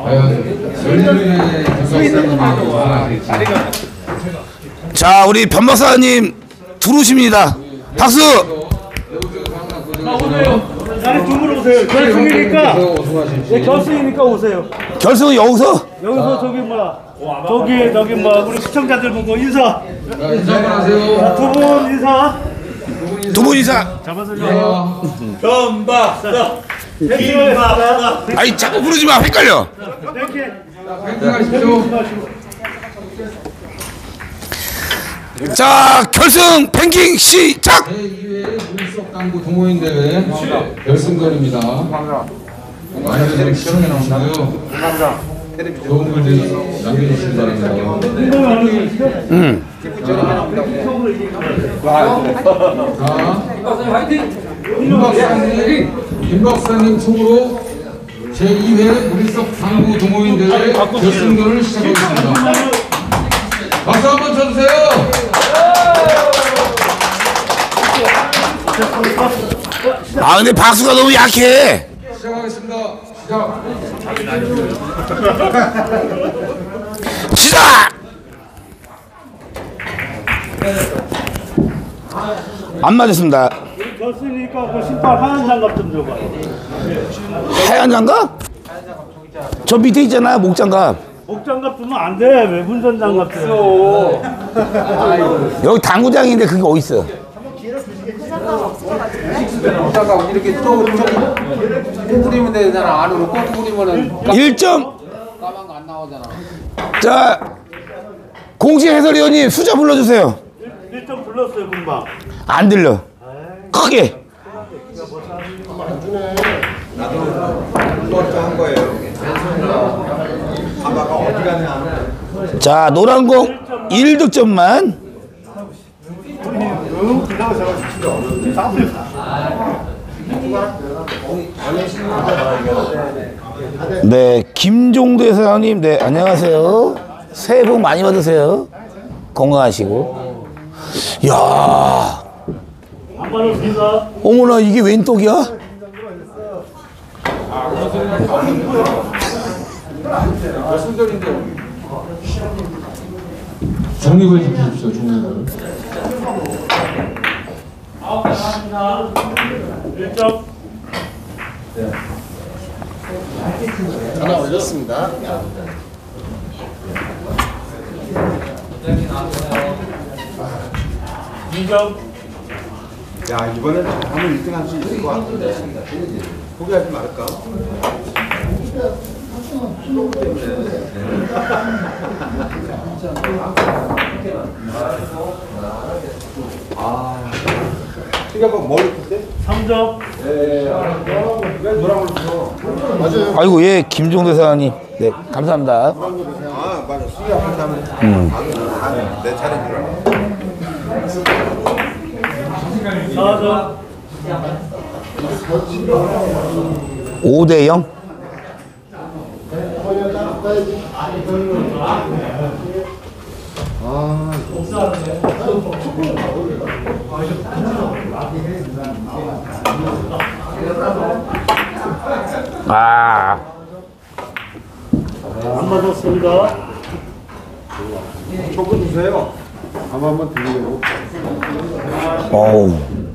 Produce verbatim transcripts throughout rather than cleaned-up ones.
자, 우리 변 박사님 들어오십니다. 박수! 나는 중으로 오세요. 결승이니까. 예, 결승이니까 오세요. 결승은 여기서? 여기서 저기 뭐야. 저기 저기 뭐 우리 시청자들 보고 인사. 인사 한번 하세요. 두 분 인사. 두 분 인사. 잡아서요. 변박사. 김박사. 아니, 자꾸 부르지 마. 헷갈려. 이렇게. 파이팅 하십시오. 자, 결승 뱅킹 시작! 제이 회 물속 당구 동호인 대회 결승전입니다. 많이들 시청해 주시고요. 좋은 글들 남겨주시기 바랍니다. 응. 자, 김 박사님, 김 박사님 총으로 제이 회 물속 당구 동호인 대회 결승전을 시작하겠습니다. 박수 한번 쳐주세요. 아, 근데 박수가 너무 약해. 시작하겠습니다. 시작. 시작! 안 맞았습니다. 결승이니까 그 신발 하얀 장갑 좀 줘봐. 하얀 장갑? 저 밑에 있잖아요, 목장갑. 목장갑 주면 안 돼. 왜 운전 장갑 줘? 여기 당구장인데 그게 어딨어? 잠깐 이렇게 쪼쪼 뿌리면 되잖아. 안으로 꼭 뿌리면은 일 점. 까만 거 안 나오잖아. 자, 공식 해설위원님 숫자 불러주세요. 일 점 불렀어요 금방. 안 들려. 크게. 자, 노란 공 일 득점만. 네, 김종대 회장님, 네, 안녕하세요. 새해 복 많이 받으세요. 건강하시고. 야, 안 받았습니다. 어머나, 이게 웬 떡이야? 중립을 지키십시오. 중립을. 일 점. 전화 올렸습니다. 이 점. 야, 이번에는 한번 일 등 할 수 있을 것 같은데. 포기하지 말까? 아, 이게 뭐 머리 클 때? 삼 점. 예, 왜 노란 걸 줘? 맞아요. 아이고, 예, 김종대 사장님. 네, 감사합니다. 아, 맞아. 수리 앞에 하면 음. 내 차례인 줄 알아. 사 점. 오 대 영. 아. 안 맞았습니다. 조금 주세요. 한 번만 들리려고. 어우.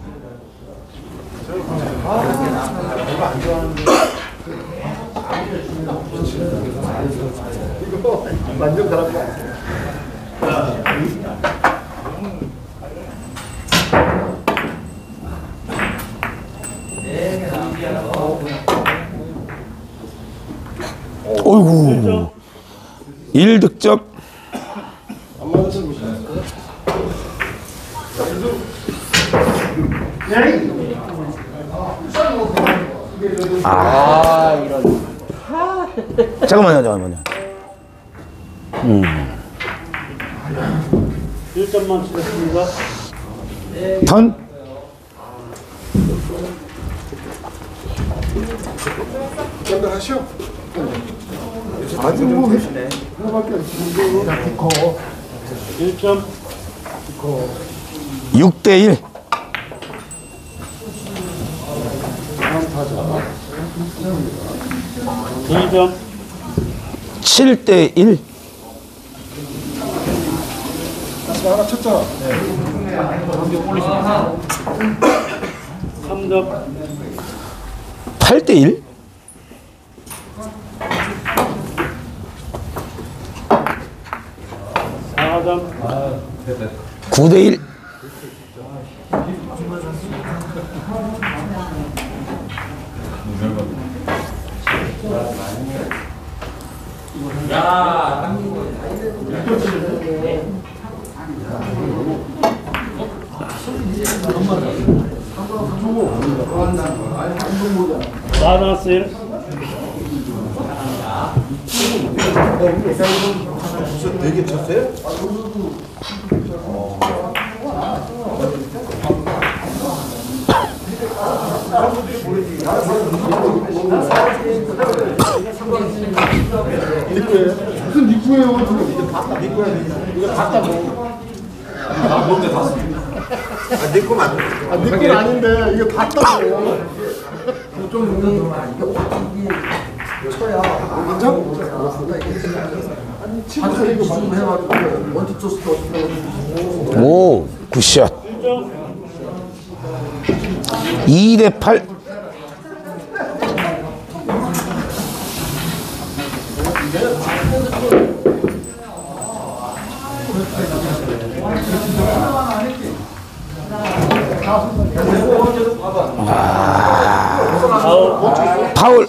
이거 완전 잘한다. 어이구. 일 득점. 안 맞았으면 보시죠. 아, 이런. 잠깐만요, 잠깐만요. 음. 일 점만 치겠습니다. 턴. 하시오. 아주 뭐 계시네. 일 점. 육 대 일. 이 점. 칠 대 일. 하나 쳤잖아. 삼 점. 팔 대 일. 사 점. 구 대 일. 마이너스 일. 되게 쳤어요? 무슨 니꾸예요? 이게 봤다. 니꾸야. 이거 봤다고. 아, 뭔데 다 쓰. 아, 내 거만. 아, 니꾸는 아닌데 이게 봤다고. 좀 쳐야. 인정? 아니, 치고서 이거 맞으면 해가지고 원투 토스도 어떻게 오, 굿샷. 이 대 팔. 아, 파울.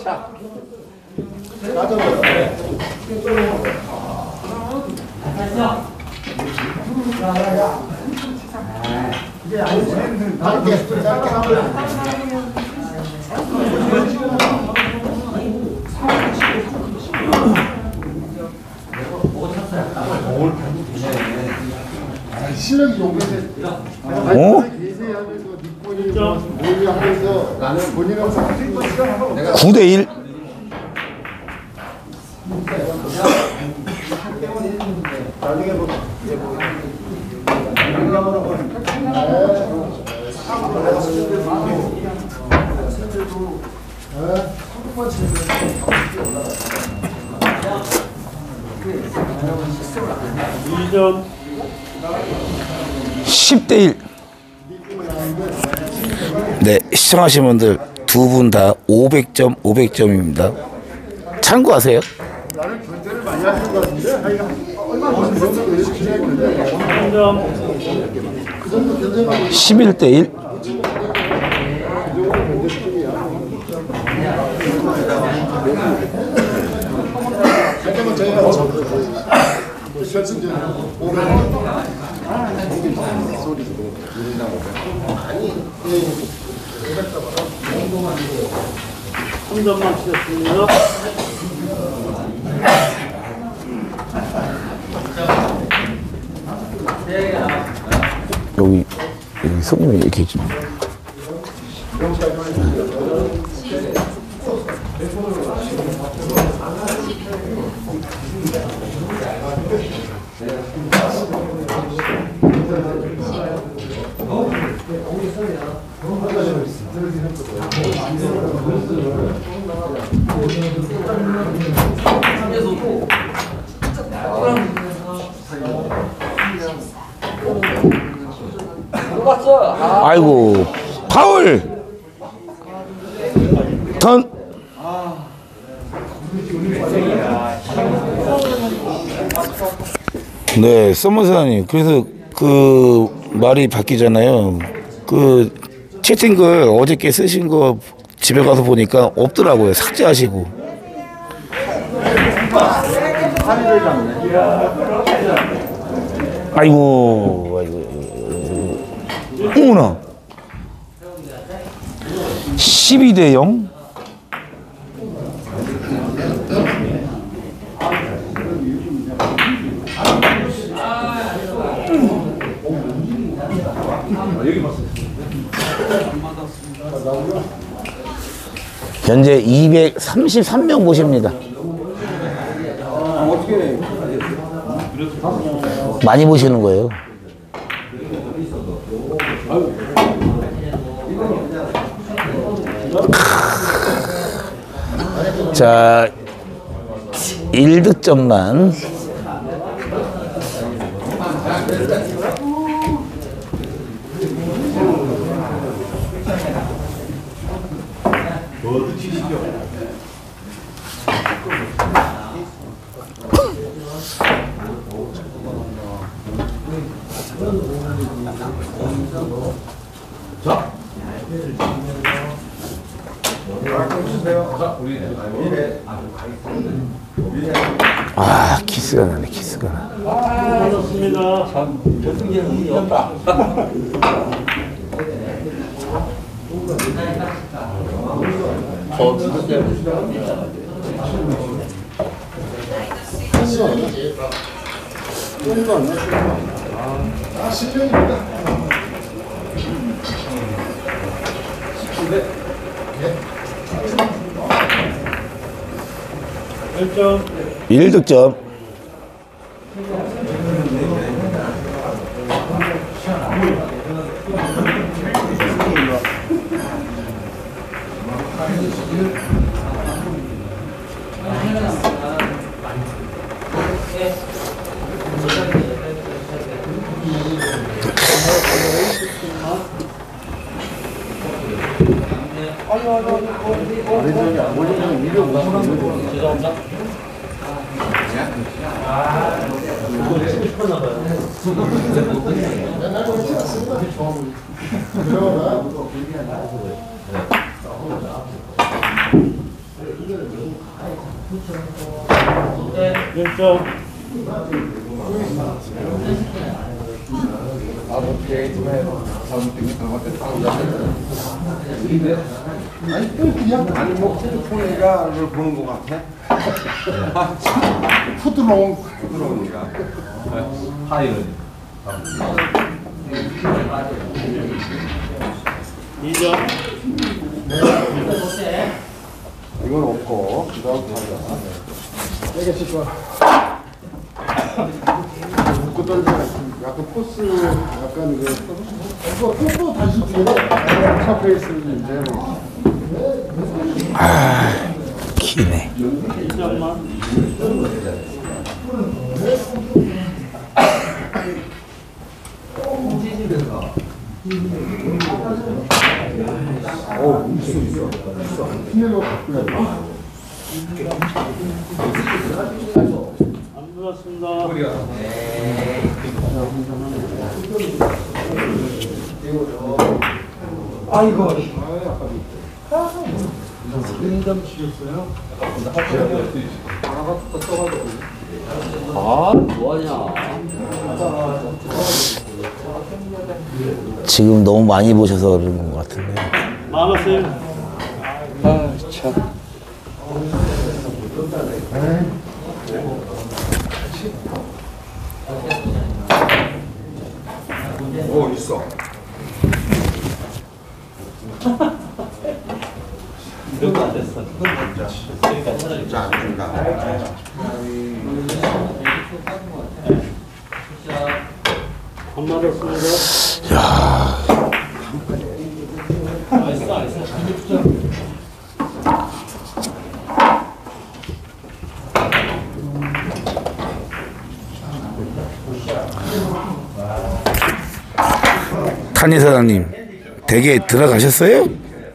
실력이 용해서 어? 나는 본인은 구 대 일. 이 점. 십 대 일. 네, 시청하신 분들 두 분 다 오백 점, 오백 점입니다. 참고하세요. 나는 견제를 많이 하는 것 같은데 얼마 전에 이렇게 진행했는데 삼 점. 그 정도 견제가 십일 대 일. 잠깐만 저희가 결승전 오면 삼 점만 치셨습니다. 여기, 여기 손님이 이렇게 있지. 아이고, 파울! 턴! 네, 서머사님. 그래서 그 말이 바뀌잖아요. 그 채팅글 어저께 쓰신 거 집에 가서 보니까 없더라고요. 삭제하시고. 아이고, 아이고. 어머나. 십이 대 영. 현재 이백삼십삼 명 보십니다. 많이 보시는 거예요. 자, 일 득점만. 아, 키스가 나네, 키스가 나. 일 득점. 아니 또 그냥 아니 뭐 핸드폰이가를 보는 것 같아. 푸드롱 푸드롱이가. 하이는. 이 점. 이건 없고 그다음 타자. 세게 칠 거야. 묶고 던지는 약간 코스 약간 그 이거 또 다시 뒤에 잡혀 있는데. 아, 기네. 어, 있어 있어. 있어. 피해로 바꾸야 돼. 안 들었습니다. 아이고. 인담 치셨어요? 아, 뭐하냐. 지금 너무 많이 보셔서 그런 것 같은데. 많았어요. 아, 참. 오 있어. 이런 거안 됐어. 그러니까 차라리 진짜 안 준다. 안 맞았습니다. 야. 나이스, 나이스. 탄희 사장님, 댁에 들어가셨어요?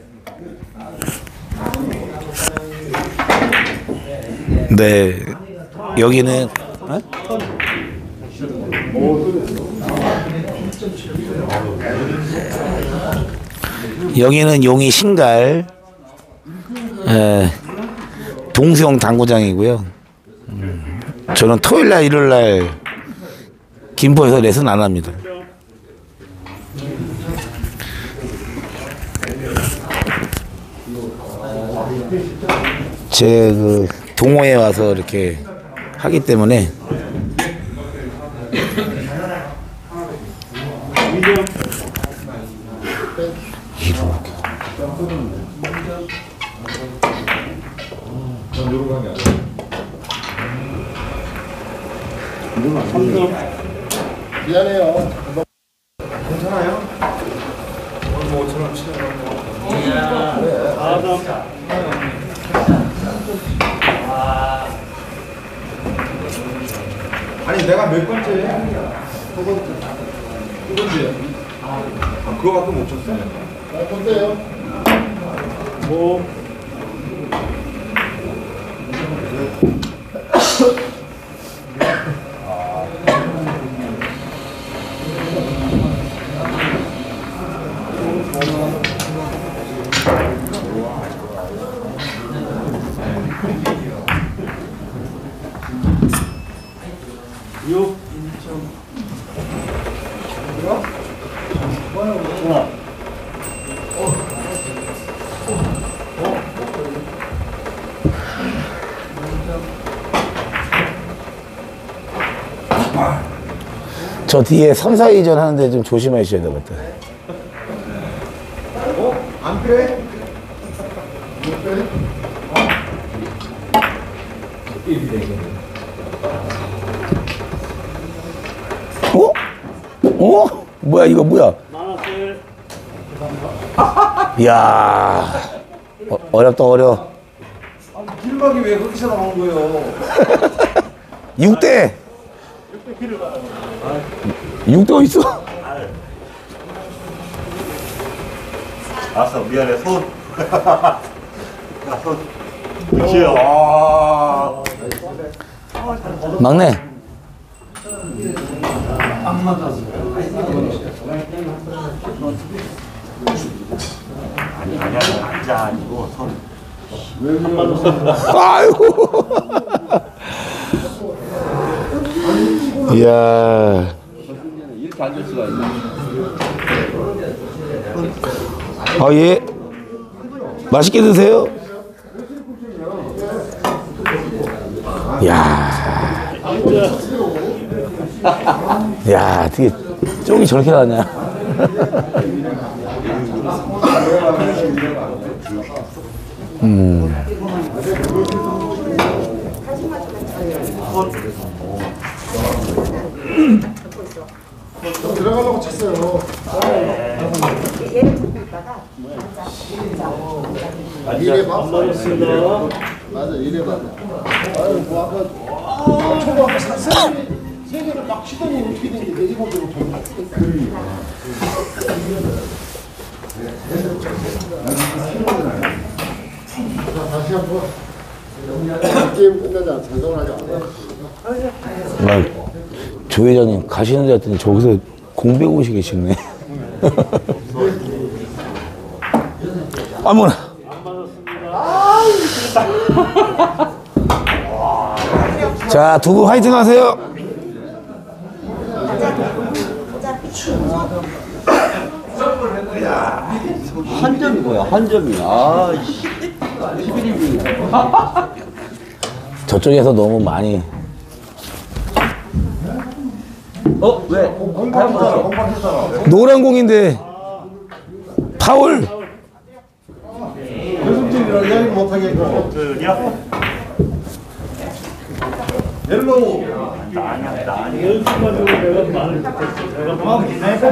네, 여기는 어? 여기는 용이 신갈 에, 동수영 당구장이고요. 음, 저는 토요일날 일요일날 김포에서 레슨 안 합니다. 제 그 동호회 와서 이렇게 하기 때문에 이렇게 미안해요. 괜찮아요? 오늘 뭐 오천 원 치는 거. 아, 점. 아니 내가 몇 번째야? 두 번째. 두 번째. 아 그거밖에 못 쳤어요. 자, 보세요. 오. 육. 저 뒤에 삼, 사 위전 하는데 좀 조심하셔야 되겠다. 어? 안 그래? 어? 어? 뭐야 이거 뭐야? 만원씩. 이야 어, 어렵다 어려. 길막이 왜 거기서 나온 거예요? 육 대 육 대 어딨어? 알았어, 미안해, 손. 야, 손. 그치요. 아. 막내 아니, 아니야, 앉아, 아니고, 손. 아이고 이야 이렇게 앉을 수가 있나? 아 예 맛있게 드세요. 야, 야, 되게 쪽이 저렇게 나냐? 음. 들어가려고 쳤어요. 얘를 잡고 있다가 이래 봐. 안 맞았습니다. 맞아, 이래 봐. 아유, 뭐 아까 아, 초보 아까 사- 세 개를 세 개를 막 치더니 어떻게 된 게 돼지고기로 좀 자, 다시 한번 게임 끝나자. 생각을 하지 않아. 아, 조 회장님 가시는 줄 알았더니 저기서 공 배우고 계시네. 아무나. 자, 두 분 화이팅 하세요. 한 점이 뭐야? 한 점이. 아, 저쪽에서 너무 많이. 어? 왜? 노란 공인데 파울. 결승진이라 이야기 못하겠고. 그냥. 옐로우. 연습만 내가 말을 듣겠어. 내가 막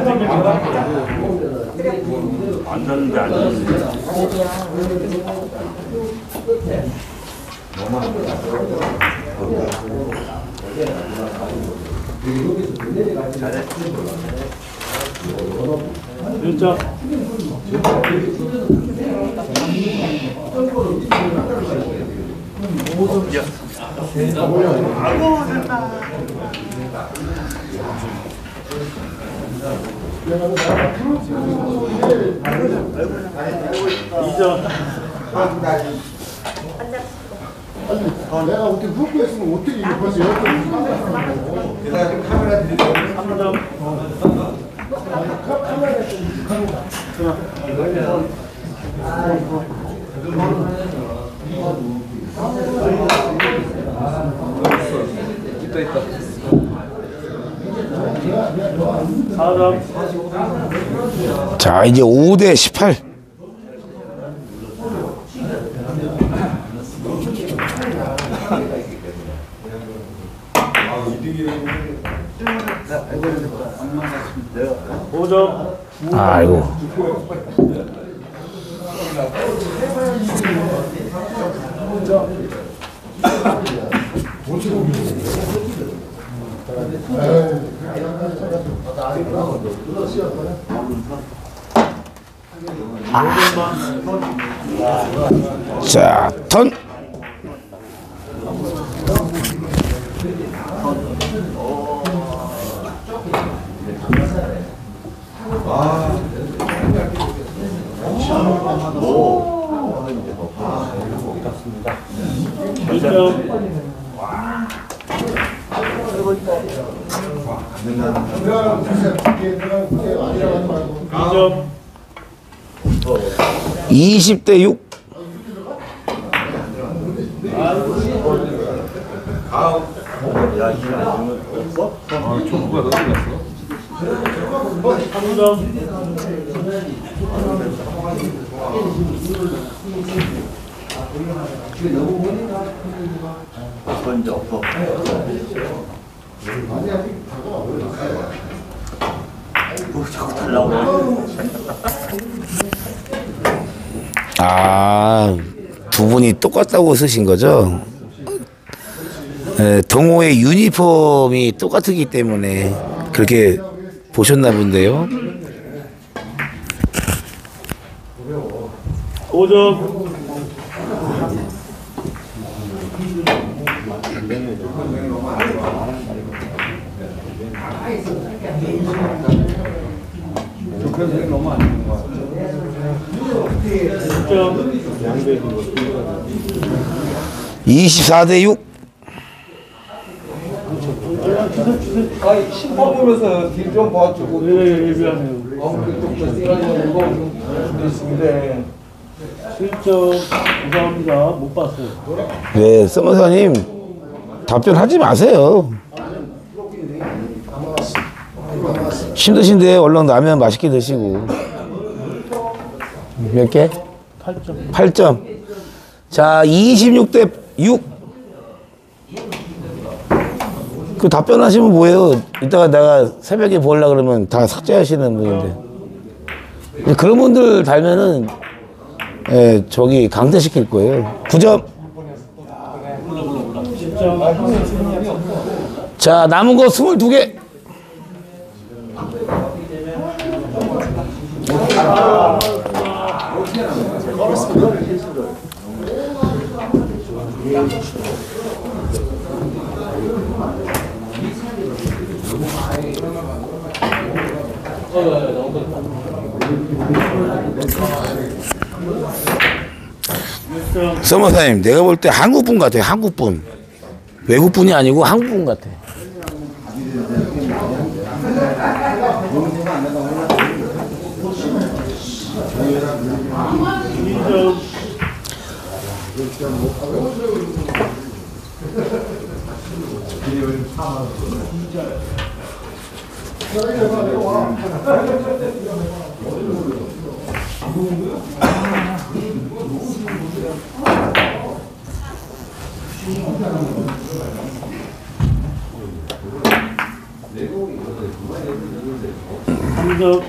안 졌는데, 안 졌는데. 진짜. 이점. 내가 어떻게 훅고 했으면 어떻게 이거 벌써 열 번. 내가 지금 카메라 들이고 삼 점. 있다, 있다. 사 점. 자, 이제 오 대 십팔. 오 점. 아이고. 자, 턴. 이십 대 육. 아, 초구가 너무 났어. 먼저 없어. 뭐 자꾸 달라고. 아, 두 분이 똑같다고 쓰신 거죠? 네, 동호회 유니폼이 똑같기 때문에 그렇게 보셨나 본데요. 오 점. 이십사 대 육. 아니 심판 보면서 뒤 좀 봐주고. 네, 미안해요. 어, 그쪽 이거 좀 있습니다. 칠 점. 죄송합니다. 못 봤어요. 네, 서머사님 답변하지 마세요. 힘드신데 얼른 라면 맛있게 드시고. 몇 개? 팔 점. 팔 점. 자, 이십육 대 육. 그 답변하시면 뭐예요? 이따가 내가 새벽에 보려고 그러면 다 삭제하시는 분인데. 그런 분들 달면은, 예, 저기 강퇴시킬 거예요. 구 점. 자, 남은 거 스물두 개. 서머사님, 내가 볼 때 한국분 같아요. 한국분. 외국분이 아니고 한국분 같아. 삼 점.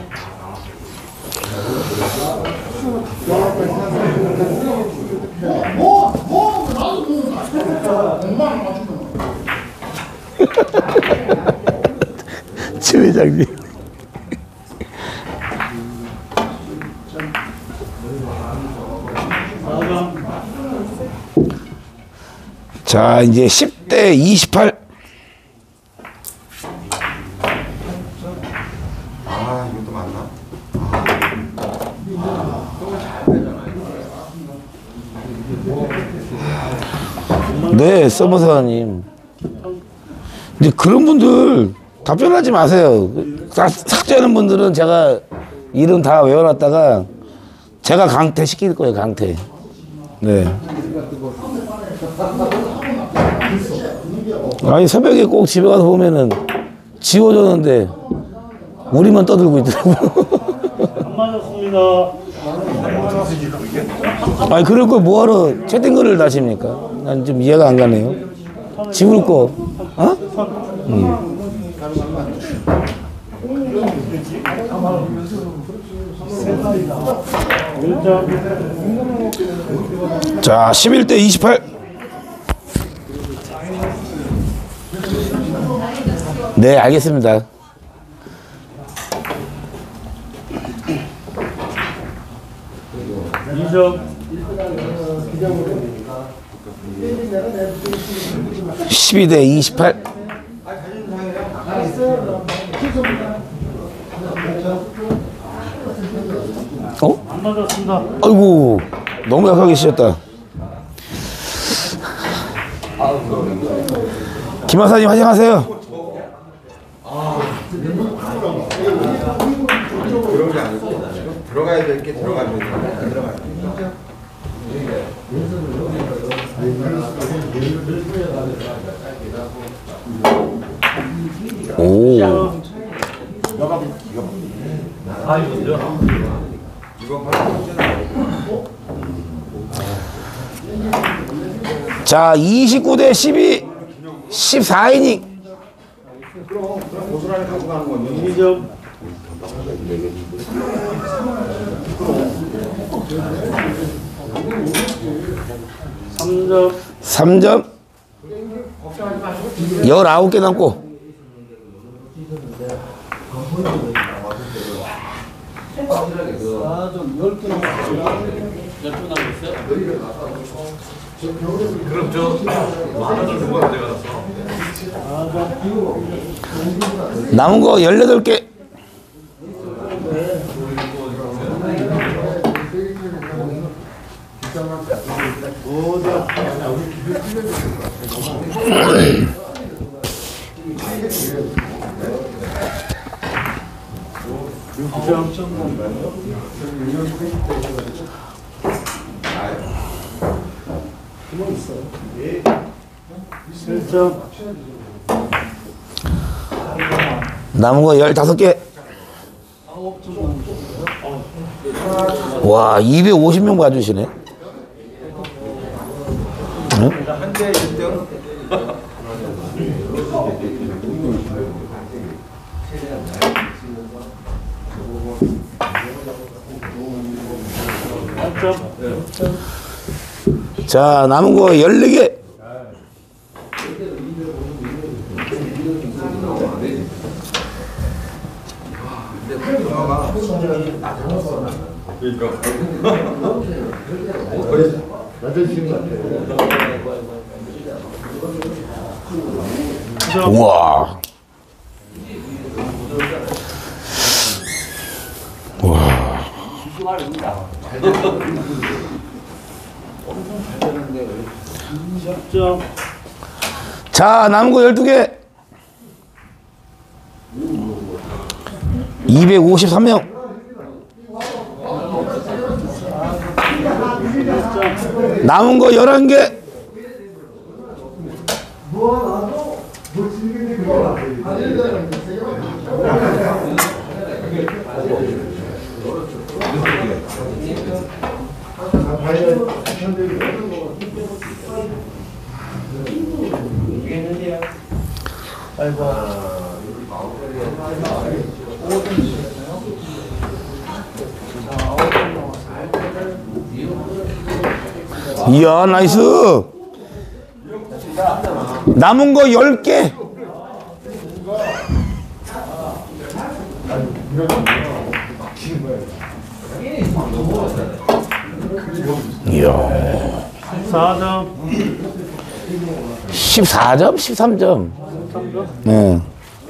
최 회장님. 자, 이제 십 대 이십팔. 아, 이것도 맞나? 네, 서버사님. 이제 그런 분들 답변하지 마세요. 사- 삭제하는 분들은 제가 이름 다 외워놨다가 제가 강퇴 시킬 거예요, 강퇴. 네. 아니, 새벽에 꼭 집에 가서 보면은 지워졌는데 우리만 떠들고 있더라고요. 안 맞았습니다. 아니, 그럴 거 뭐하러 채팅글을 다십니까? 난 좀 이해가 안 가네요. 지울 거, 어? 음. 일 점. 자, 십일 대 이십팔. 네, 알겠습니다. 이 점. 십이 대 이십팔. 어? 안 맞았습니다. 아이고, 너무 약하게 치셨다. 김하사님 화장하세요. 그런 게 아니고 들어가야 될 게 들어가면 되는 안 들어가야 돼. 오. 아, 이거죠? 이번 판은 자, 이십구 대 십이, 십사 이닝. 고스란히 가고 가는 건데. 이 점. 삼 점. 삼 점. 열아홉 개 남고. 그럼 저 하나를 누가 가져가서 남은 거 열여덟 개. 육 점. 칠 점. 남은 거 열다섯 개. 와, 이백오십 명 봐주시네. 응? 한대 일 등. 팔 점. 자, 남은 거 열네 개. 우와. 와. 십 점. 자, 남은 거 열두 개. 이백오십삼 명. 남은 거 열한 개. 이야, 나이스. 남은 거 열 개. 이야. 사 점. 십사 점, 십삼 점. 삼 점. 네.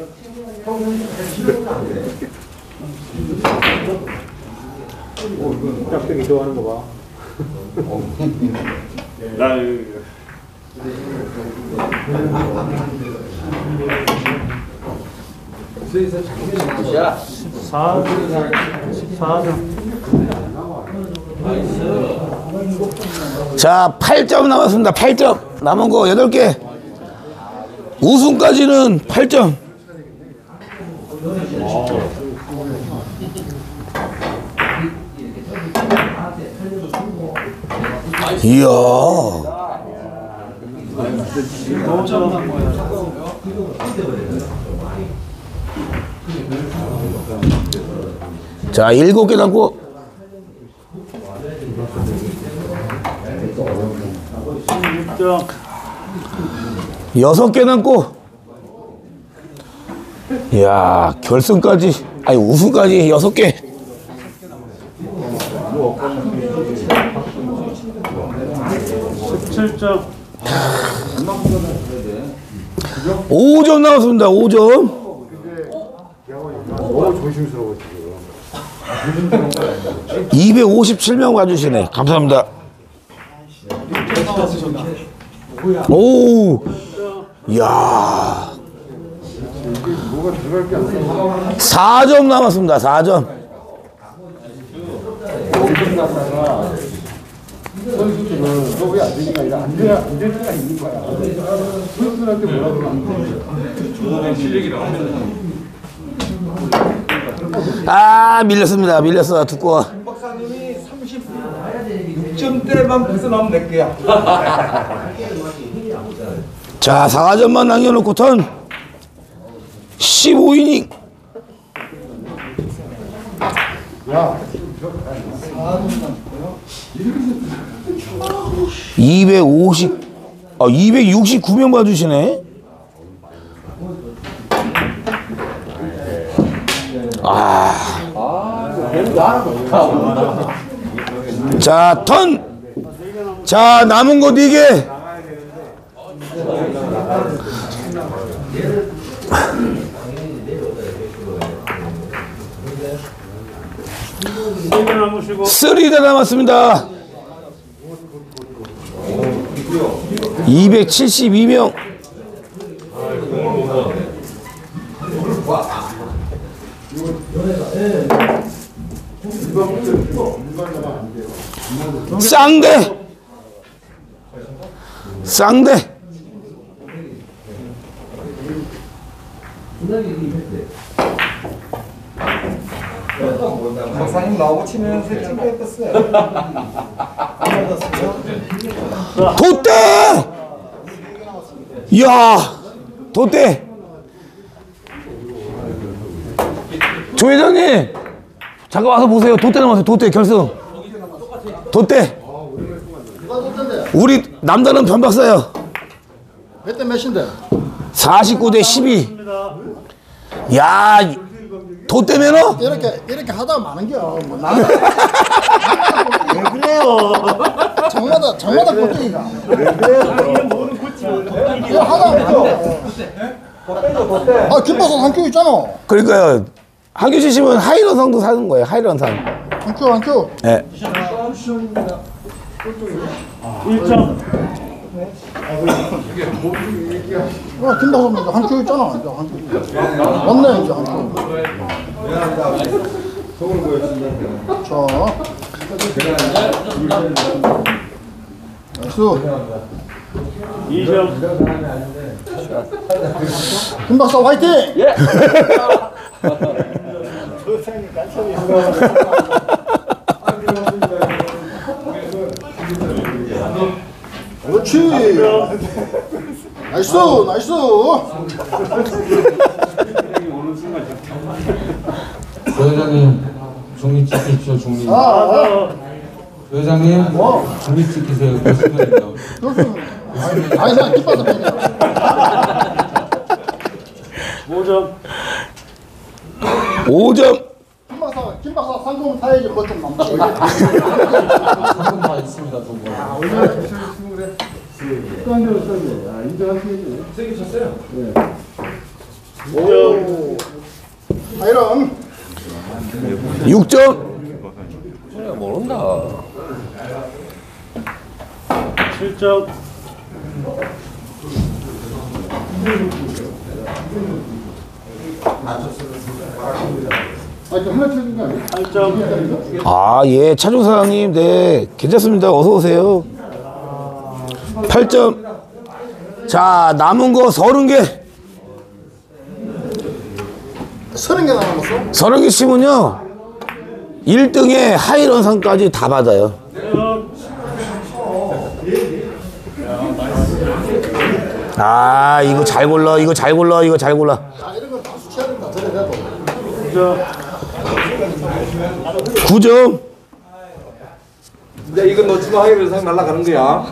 짝대기 좋아하는 거 봐. 나 사, 십사 점. 자, 팔 점 남았습니다. 팔 점. 남은 거 여덟 개. 우승까지는 팔 점. 이야. 자, 일곱 개 남고. 육 점. 여섯 개 남고. 이야, 결승까지, 아니, 우승까지 여섯 개. 십칠 점. 오 점 남았습니다, 오 점. 너무 조심스러워 지금. 이백오십칠 명 봐주시네. 감사합니다. 오, 이야. 뭐가 들어갈 게 아니야. 사 점 남았습니다, 사 점. 선수들은 너왜 안 되니까 이거 안 돼, 안 될 때가 있는 거야. 선수들한테 뭐라 그러면 안 돼. 실력이라. 아, 밀렸습니다, 밀렸어, 두꺼워. 박사님이 삼십육 점대만 벗어나면 될 거야. 자, 사 점만 남겨놓고선 십오 이닝. 이백오십, 아, 이백육십구 명 봐주시네. 아. 자, 턴. 자, 남은 거 네 개. 세 개 남으시고. 쓰리 대 남았습니다. 이백칠십이 명. 쌍대. 쌍대. 박사님 나오고 치면서 찍어했었어요. 돛대! 이야, 돛대. 조 회장님, 잠깐 와서 보세요. 돛대 남았어요. 돛대 결승. 돛대. 우리 남다른 변박사요. 몇 대 몇인데? 사십구 대 십이. 야, 돛대면허? 이렇게 이렇게 하다 많은겨. 뭐 나는 왜 그래요? 장마다 장마다 꼴등이가. 왜 그래요? 이거 하다 많은겨. 아 김박사 한 큐 있잖아. 그러니까요. 한규 씨시면 하이런상도 사는 거예요. 하이런상. 한 큐 한 큐. 예. 일 점. 어 김박사 한 큐 있잖아. 이제 한 큐. 맞네 이제 한 큐. 자. 나이스. 이 점. 김박사 화이팅! 예! 그렇지! 나이스! 나이스! 회장님 종이 찍히십시오. 종이. 아, 아, 회장님 종이 찍히세요. 교수님입니다. 그렇지. 아니, 나 김박사 팬이야. 오 점. 오 점. 김박사, 김박사 상금 사야지 뭐좀 남지. 한분 다 있습니다. 두 분. 오 점. 아이런. 육 점. 칠 점. 아, 이거 하나 쳐준 거 아니야? 팔 점. 아, 예. 차종 사장님, 네. 괜찮습니다. 어서오세요. 팔 점. 자, 남은 거 서른 개. 서른 개 남았어? 서른 개 치면요. 일 등에 하이런상까지 다 받아요. 아, 이거 잘 골라. 이거 잘 골라. 이거 잘 골라. 아, 이런 건 다 수치해야 된다. 저래 돼도. 구 점. 구 점. 이제 이거 놓치면 하이런상 날아가는 거야.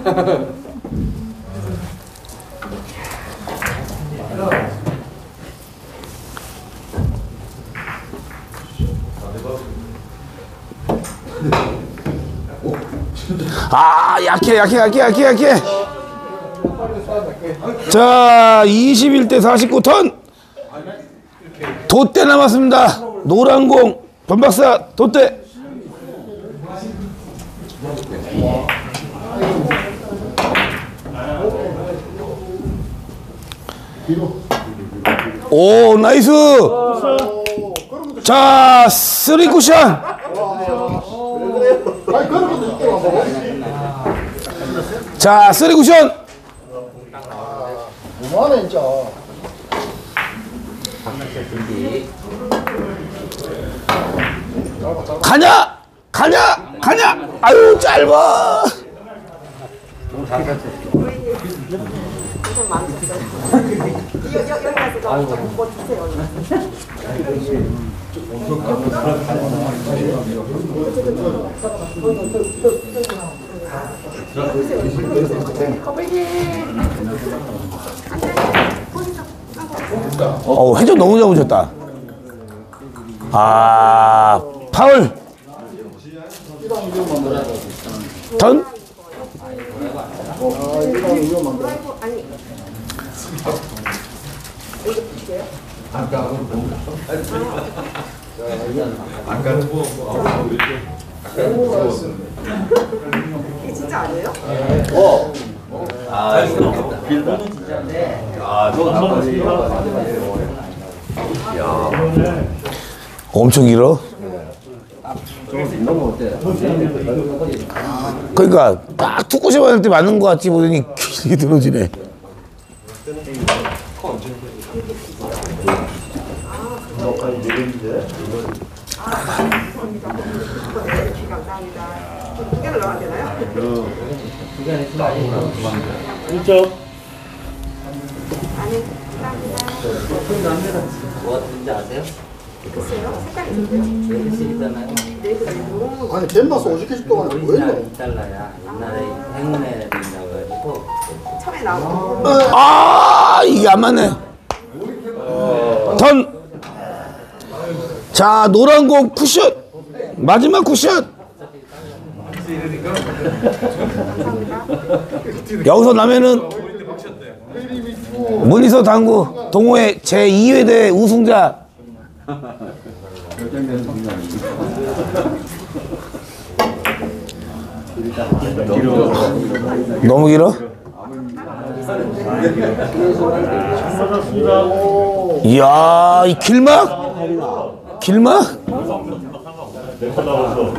아, 약해, 약해, 약해, 약해, 약해. 자, 이십일 대 사십구 턴. 돛대 남았습니다. 노란 공, 변박사, 돛대. 오, 나이스. 자, 쓰리 쿠션. 자, 쓰리 쿠션. 뭐하네 진짜. 가냐? 가냐? 가냐? 아유, 짧아. 엄청 많으셨어요. 여- 여- 여기 가서 좀 뭐 주세요. 어, 회전 너무 잡으셨다. 아, 파울. 턴. 아니. 안 가는 거. 이게 진짜 아니에요? 아, 이거 길다. 아, 너 엄청 길어. 그러니까 딱 투구시 받을 때 맞는 것 같지 보더니 길게 들어지네. 감사합니다. 두 개를 넣어야 되나요? 일 점. 아니, 감사합니다. 뭐가 되는지 아세요? 글쎄요, 색깔이 있는데요? 글씨 있잖아요. 네, 그리고 아니 덴마스 오십 개씩 동안 뭐 우리나라 했노? 이 달러야. 옛날에 행운해야 된다고 해가지고. 처음에 나온 아, 이게 안 맞네. 턴. 자, 노란 공 쿠션. 마지막 쿠션. 여기서 나면은 문희서 당구 동호회 제이 회 대회 우승자. 너무 길어? 맞았습니다. 이야, 이 길막? 길막? 몇번 나와서.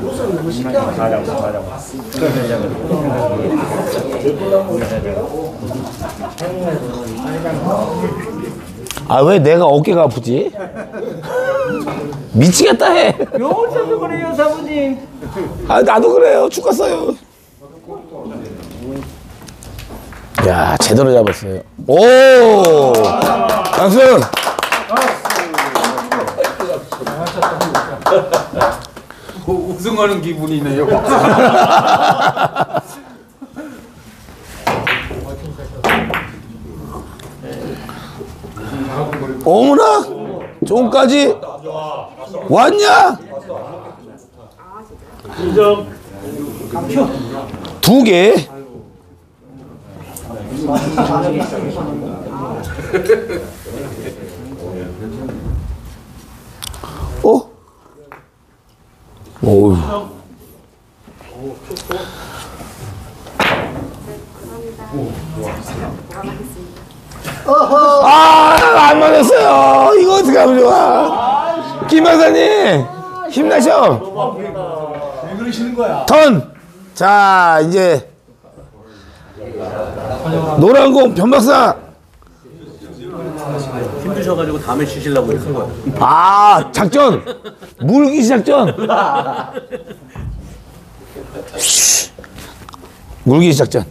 아, 왜 내가 어깨가 아프지? 미치겠다 해. 병원 쳐서 그래요, 사부님. 아, 나도 그래요. 죽었어요. 야, 제대로 잡았어요. 오! 박수! 우승하는 기분이네요. 어머나! 종까지 왔냐? 이 점. 두 개. 어? 오우. 아, 안 맞았어요. 이거 어떻게 하면 좋아? 김 박사님, 힘내셔. 왜 그러시는 거야? 턴. 자, 이제 노란 공 변박사. 힘드셔가지고 다음에 쉬시려고 이렇게 한 거야. 아, 작전. 물기 작전. 물기 작전.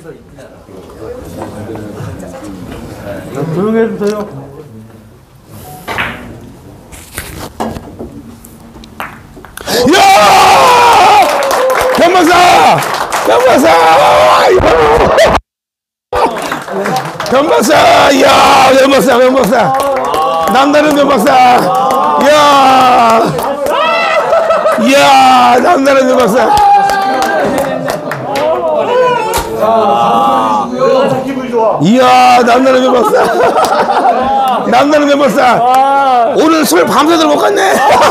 조용히 해주세요. 야! 변박사! 변박사! 변박사! 야, 변박사, 변박사. 남다른 변박사. 야! 야, 남다른 변박사. 자, 기분이 좋아. 이야, 남나라 면박사. 남나라 면박사. 오늘 술 밤새도록 못 갔네.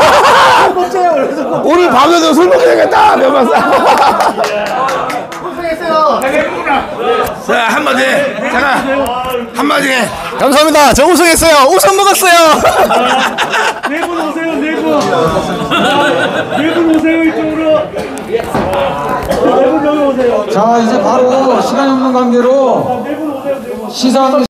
오늘 밤새도록 술 먹어야겠다, 면박사. 고생했어요. 자, 한마디 해. 잠깐. 한마디 해. 감사합니다. 저 우승했어요. 우승 먹었어요. 네 분 오세요, 네 분. 네 분 오세요, 이쪽으로. 네 분 여기 오세요. 자, 이제 바로 시간이 없는 관계로 네 분 오세요, 네 분. 시상